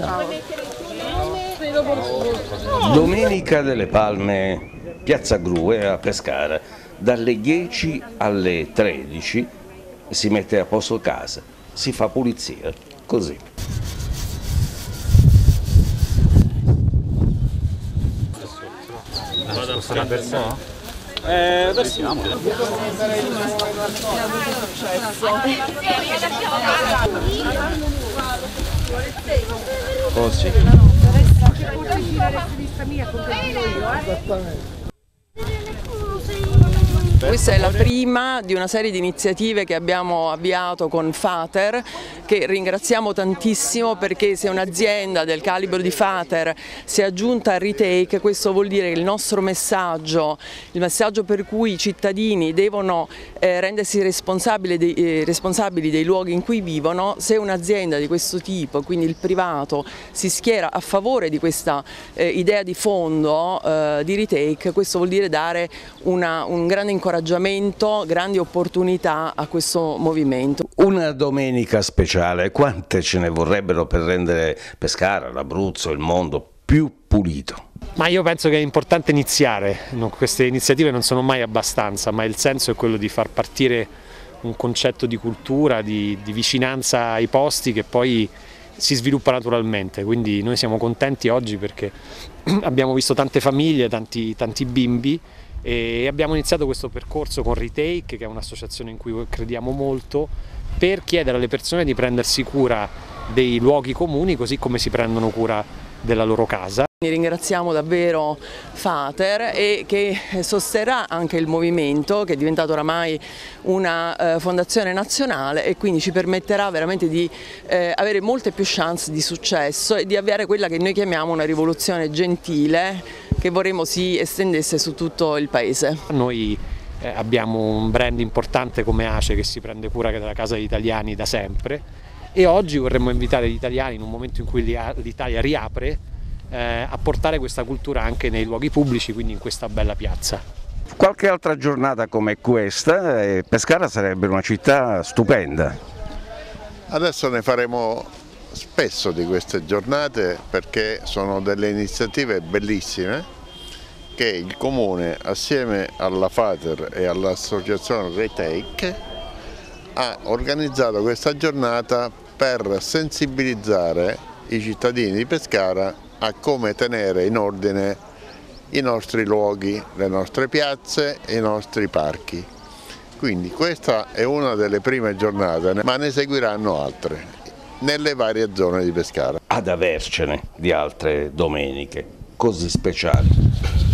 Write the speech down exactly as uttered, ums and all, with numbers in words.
Ciao. Domenica delle Palme, Piazza Gru a Pescara, dalle dieci alle tredici si mette a posto casa, si fa pulizia, così. Una persona? Eh, versiamo. Oh sì. Questa è la prima di una serie di iniziative che abbiamo avviato con Fater, che ringraziamo tantissimo, perché se un'azienda del calibro di Fater si è aggiunta a Retake, questo vuol dire che il nostro messaggio, il messaggio per cui i cittadini devono eh, rendersi responsabili dei, eh, responsabili dei luoghi in cui vivono, se un'azienda di questo tipo, quindi il privato, si schiera a favore di questa eh, idea di fondo eh, di Retake, questo vuol dire dare una, un grande incoraggiamento, grandi opportunità a questo movimento. Una domenica speciale, quante ce ne vorrebbero per rendere Pescara, l'Abruzzo, il mondo più pulito? Ma io penso che è importante iniziare, queste iniziative non sono mai abbastanza, ma il senso è quello di far partire un concetto di cultura, di, di vicinanza ai posti che poi si sviluppa naturalmente, quindi noi siamo contenti oggi perché abbiamo visto tante famiglie, tanti, tanti bimbi, e abbiamo iniziato questo percorso con Retake, che è un'associazione in cui crediamo molto, per chiedere alle persone di prendersi cura dei luoghi comuni così come si prendono cura della loro casa. Ringraziamo davvero Fater, e che sosterrà anche il movimento, che è diventato oramai una eh, fondazione nazionale, e quindi ci permetterà veramente di eh, avere molte più chance di successo e di avviare quella che noi chiamiamo una rivoluzione gentile, che vorremmo si estendesse su tutto il paese. Noi eh, abbiamo un brand importante come ACE che si prende cura della casa degli italiani da sempre, e oggi vorremmo invitare gli italiani, in un momento in cui l'Italia riapre, eh, a portare questa cultura anche nei luoghi pubblici, quindi in questa bella piazza. Qualche altra giornata come questa e Pescara sarebbe una città stupenda. Adesso ne faremo spesso di queste giornate, perché sono delle iniziative bellissime che il Comune, assieme alla Fater e all'associazione Retake, ha organizzato questa giornata per sensibilizzare i cittadini di Pescara a come tenere in ordine i nostri luoghi, le nostre piazze e i nostri parchi. Quindi questa è una delle prime giornate, ma ne seguiranno altre nelle varie zone di Pescara. Ad avercene di altre domeniche così speciali.